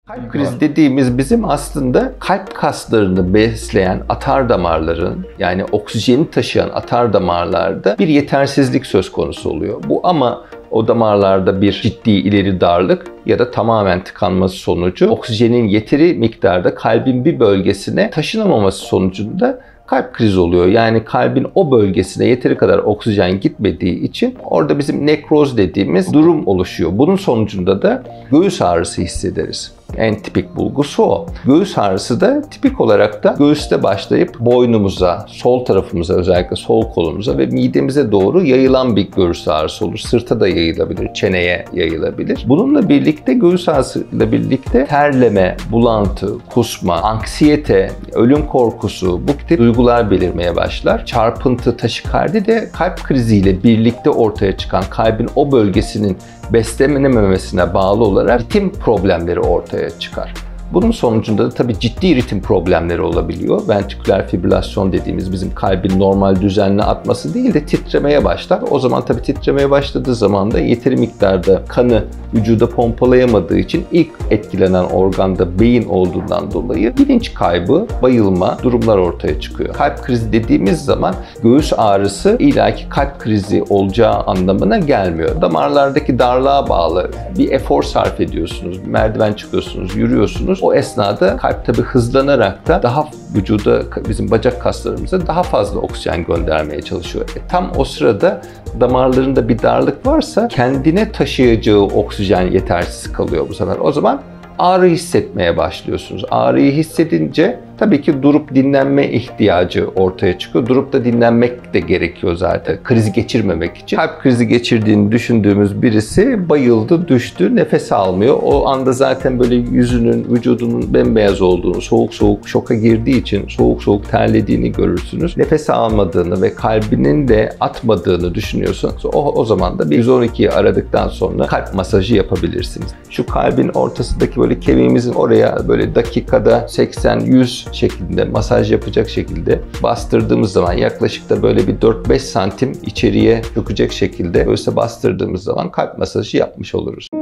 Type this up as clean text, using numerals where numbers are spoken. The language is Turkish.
Kalp krizi dediğimiz bizim aslında kalp kaslarını besleyen atar damarların, yani oksijeni taşıyan atar damarlarda bir yetersizlik söz konusu oluyor. Bu ama o damarlarda bir ciddi ileri darlık ya da tamamen tıkanması sonucu oksijenin yeteri miktarda kalbin bir bölgesine taşınamaması sonucunda kalp krizi oluyor. Yani kalbin o bölgesine yeteri kadar oksijen gitmediği için orada bizim nekroz dediğimiz durum oluşuyor. Bunun sonucunda da göğüs ağrısı hissederiz. En tipik bulgusu o. Göğüs ağrısı da tipik olarak da göğüste başlayıp boynumuza, sol tarafımıza, özellikle sol kolumuza ve midemize doğru yayılan bir göğüs ağrısı olur. Sırta da yayılabilir, çeneye yayılabilir. Bununla birlikte göğüs ağrısıyla birlikte terleme, bulantı, kusma, anksiyete, ölüm korkusu bu tip duygular belirmeye başlar. Çarpıntı, taşikardi de kalp kriziyle birlikte ortaya çıkan kalbin o bölgesinin beslenememesine bağlı olarak ritim problemleri ortaya çıkar. Bunun sonucunda da tabii ciddi ritim problemleri olabiliyor. Ventriküler fibrilasyon dediğimiz bizim kalbin normal düzenli atması değil de titremeye başlar. O zaman tabii titremeye başladığı zaman da yeteri miktarda kanı vücuda pompalayamadığı için ilk etkilenen organda beyin olduğundan dolayı bilinç kaybı, bayılma durumlar ortaya çıkıyor. Kalp krizi dediğimiz zaman göğüs ağrısı illaki kalp krizi olacağı anlamına gelmiyor. Damarlardaki darlığa bağlı bir efor sarf ediyorsunuz, bir merdiven çıkıyorsunuz, yürüyorsunuz. O esnada kalp tabii hızlanarak da daha vücuda, bizim bacak kaslarımıza daha fazla oksijen göndermeye çalışıyor. Tam o sırada damarlarında bir darlık varsa kendine taşıyacağı oksijen yetersiz kalıyor bu sefer. O zaman ağrı hissetmeye başlıyorsunuz. Ağrıyı hissedince tabii ki durup dinlenme ihtiyacı ortaya çıkıyor. Durup da dinlenmek de gerekiyor zaten krizi geçirmemek için. Kalp krizi geçirdiğini düşündüğümüz birisi bayıldı, düştü, nefes almıyor. O anda zaten böyle yüzünün, vücudunun bembeyaz olduğunu, soğuk soğuk şoka girdiği için soğuk soğuk terlediğini görürsünüz. Nefes almadığını ve kalbinin de atmadığını düşünüyorsanız o zaman da bir 112'yi aradıktan sonra kalp masajı yapabilirsiniz. Şu kalbin ortasındaki böyle kemiğimizin oraya böyle dakikada 80-100 şeklinde masaj yapacak şekilde bastırdığımız zaman yaklaşık da böyle bir 4-5 santim içeriye çökecek şekilde göğüse bastırdığımız zaman kalp masajı yapmış oluruz.